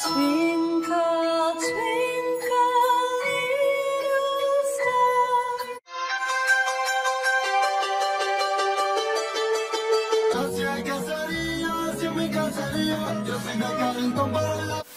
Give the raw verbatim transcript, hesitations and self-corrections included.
Twinkle, twinkle, little star. Así hay cacería, así es mi cacería. Yo soy de calentón para la...